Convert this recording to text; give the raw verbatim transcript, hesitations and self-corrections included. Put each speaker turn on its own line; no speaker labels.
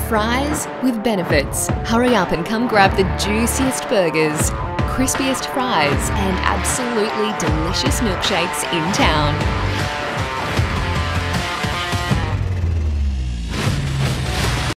Fries with benefits. Hurry up and come grab the juiciest burgers, crispiest fries and absolutely delicious milkshakes in town.